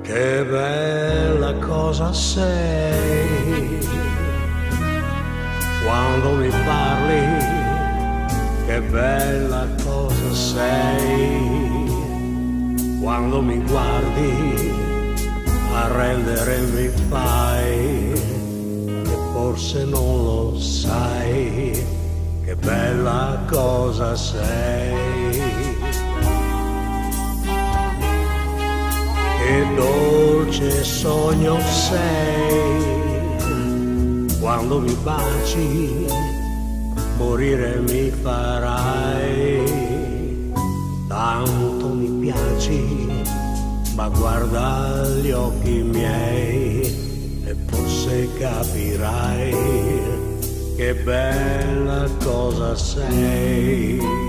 Che bella cosa sei quando mi parli, che bella cosa sei quando mi guardi, arrendere mi fai, e forse non lo sai, che bella cosa sei. Che dolce sogno sei quando mi baci, morire mi farai. Tanto mi piaci, ma guarda gli occhi miei e forse capirai che bella cosa sei.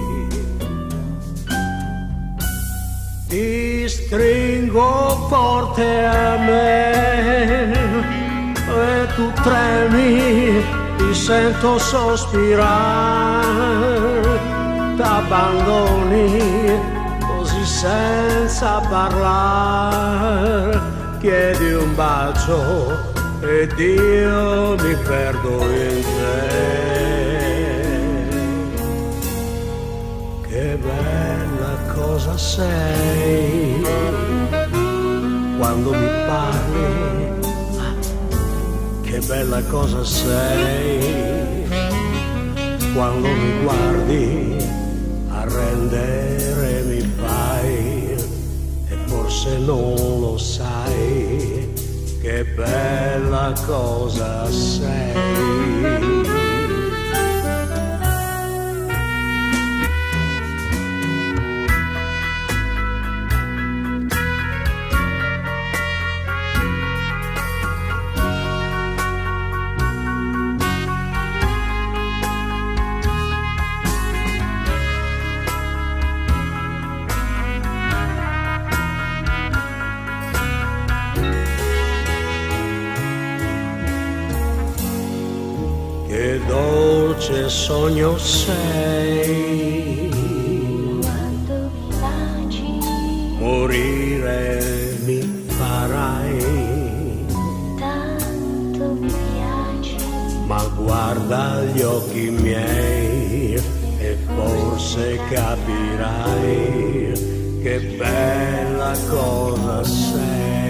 Ti stringo forte a me e tu tremi, ti sento sospirare, t'abbandoni così senza parlare, chiedi un bacio ed io mi perdo in te. Che bella cosa sei quando mi parli, che bella cosa sei quando mi guardi, arrendere mi fai, e forse non lo sai, che bella cosa sei. Che dolce sogno sei quando mi baci, morire mi farai. tanto mi piaci, Ma guarda gli occhi miei e forse capirai che bella cosa sei.